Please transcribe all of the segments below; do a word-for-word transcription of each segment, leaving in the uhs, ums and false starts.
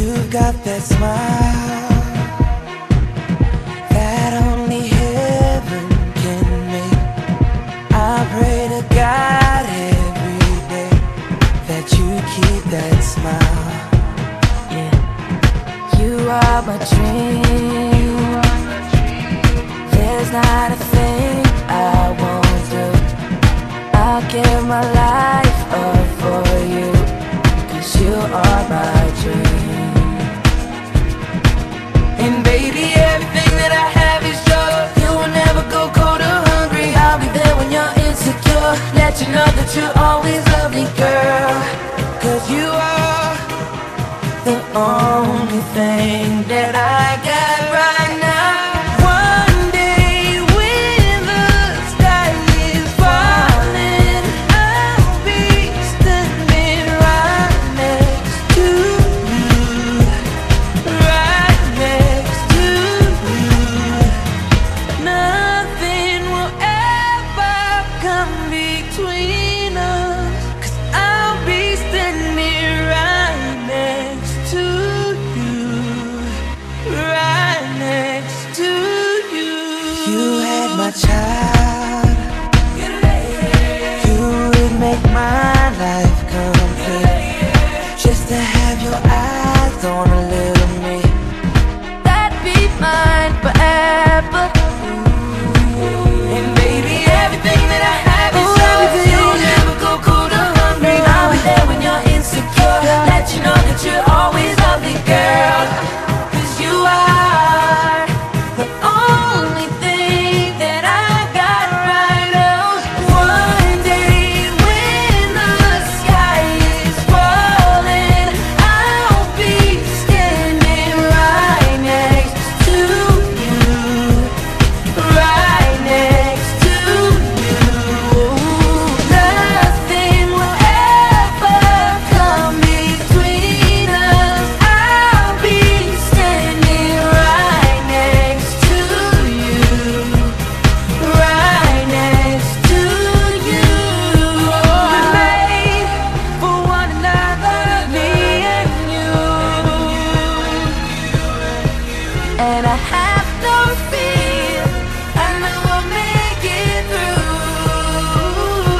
You've got that smile that only heaven can make. I pray to God every day that you keep that smile. Yeah, you are my dream. There's not a thing I won't do. I'll give my life up for you, 'cause you are my dream. And baby, everything that I have is yours. You will never go cold or hungry. I'll be there when you're insecure. Let you know that you're always lovely, girl. 'Cause you are the only thing that I got right now. One day when the sky is falling, I'll be standing right next to you, right next to you. Nothing will ever come between us, 'cause I'll be standing right next to you, right next to you. You had my child, you would make my life complete. Just to have your eyes on a little me, That'd be mine forever. and baby, everything that I have is Ooh, yours. everything. You'll never go cold or hungry. I'll be there when you're insecure. Let you know that you're always lovely, girl. 'Cause you are The only thing that I got right now. One day when the sky is falling, I'll be standing right next to you, right next to you. Nothing will ever come between us. I'll be standing right next to you, right next to you. We're made for one another, me and you. and I have no fear. I know we'll make it through.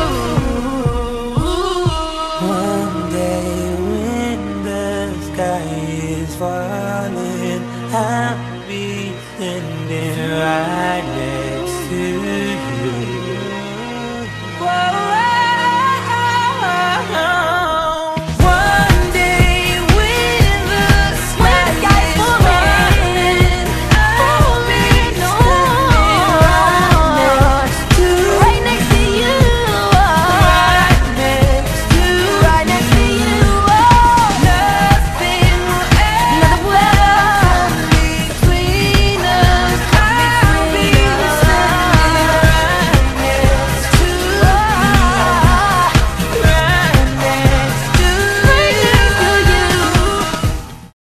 One day when the sky is falling, I'll be standing right next